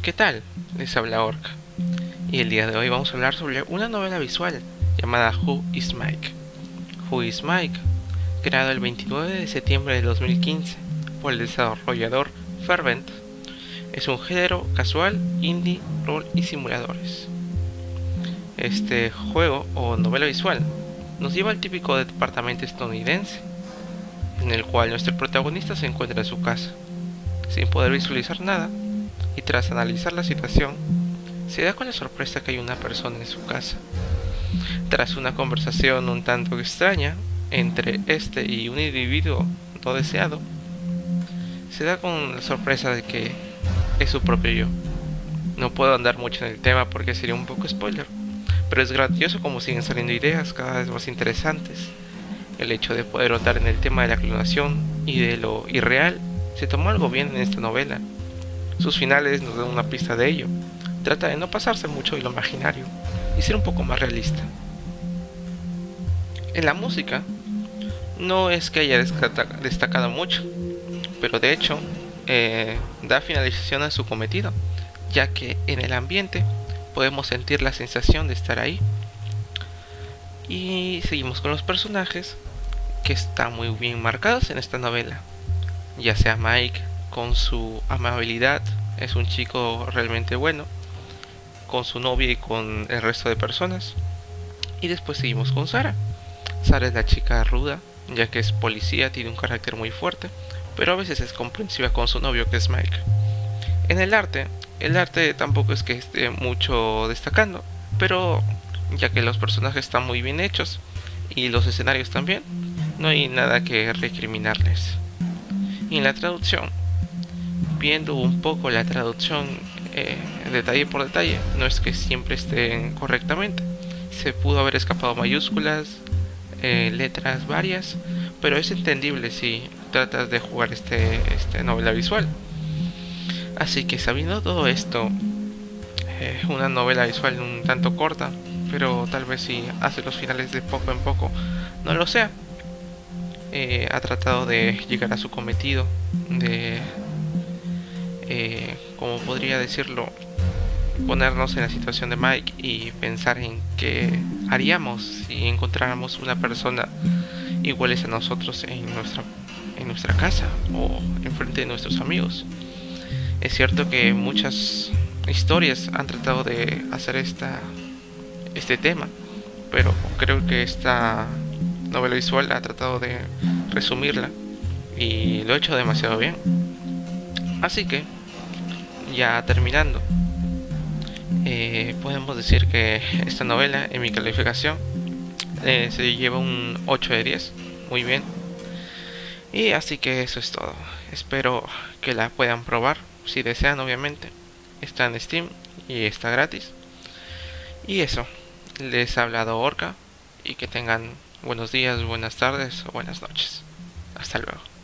¿Qué tal? Les habla Orca y el día de hoy vamos a hablar sobre una novela visual llamada Who is Mike. Who is Mike, creado el 29 de septiembre de 2015 por el desarrollador Fervent, es un género casual, indie, rol y simuladores. Este juego o novela visual nos lleva al típico departamento estadounidense, en el cual nuestro protagonista se encuentra en su casa, sin poder visualizar nada, y tras analizar la situación, se da con la sorpresa que hay una persona en su casa. Tras una conversación un tanto extraña entre este y un individuo no deseado, se da con la sorpresa de que es su propio yo. No puedo andar mucho en el tema porque sería un poco spoiler, pero es grandioso como siguen saliendo ideas cada vez más interesantes. El hecho de poder ahondar en el tema de la clonación y de lo irreal se tomó algo bien en esta novela. Sus finales nos dan una pista de ello. Trata de no pasarse mucho de lo imaginario y ser un poco más realista. En la música, no es que haya destacado mucho, pero de hecho da finalización a su cometido, ya que en el ambiente podemos sentir la sensación de estar ahí. Y seguimos con los personajes que están muy bien marcados en esta novela, ya sea Mike con su amabilidad, es un chico realmente bueno, con su novia y con el resto de personas. Y después seguimos con Sara. Sara es la chica ruda, ya que es policía, tiene un carácter muy fuerte, pero a veces es comprensiva con su novio, que es Mike. En el arte tampoco es que esté mucho destacando, pero ya que los personajes están muy bien hechos y los escenarios también, no hay nada que recriminarles. Y en la traducción, viendo un poco la traducción detalle por detalle, no es que siempre estén correctamente. Se pudo haber escapado mayúsculas, letras varias, pero es entendible si tratas de jugar este novela visual. Así que sabiendo todo esto, una novela visual un tanto corta, pero tal vez si hace los finales de poco en poco no lo sea. Ha tratado de llegar a su cometido de, como podría decirlo, ponernos en la situación de Mike y pensar en qué haríamos si encontráramos una persona iguales a nosotros en nuestra casa o enfrente de nuestros amigos. Es cierto que muchas historias han tratado de hacer este tema, pero creo que esta novela visual ha tratado de resumirla y lo ha hecho demasiado bien. Así que, ya terminando, podemos decir que esta novela, en mi calificación, se lleva un 8 de 10, muy bien. Y así que eso es todo. Espero que la puedan probar, si desean obviamente. Está en Steam y está gratis. Y eso, les ha hablado Orca y que tengan buenos días, buenas tardes o buenas noches. Hasta luego.